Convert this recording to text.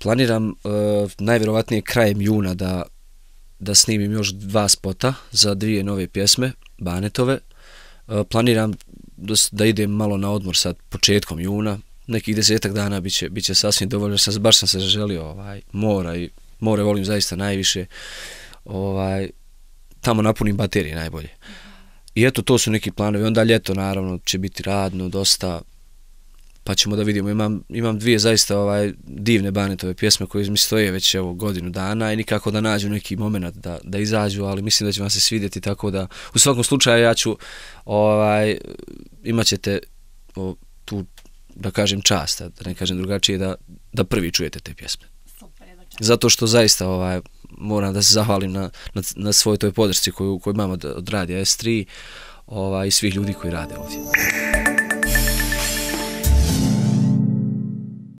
Planiram najvjerovatnije krajem juna da snimim još 2 spota za 2 nove pjesme, Banetove. Planiram da idem malo na odmor sad početkom juna, nekih 10 dana biće sasvim dovoljno, baš sam se želio mora i more volim zaista najviše, tamo napunim baterije najbolje. I eto, to su neki planovi, onda ljeto naravno će biti radno, dosta, pa ćemo da vidimo. Imam 2 zaista divne Banetove pjesme koje mi stoje već godinu dana i nikako da nađu neki moment da izađu, ali mislim da će vam se svidjeti, tako da u svakom slučaju ja ću imat ćete tu, da kažem, čast, da ne kažem drugačije, da prvi čujete te pjesme. Zato što zaista moram da se zahvalim na svoj toj podršci koju imamo od Radija S3 i svih ljudi koji rade ovdje.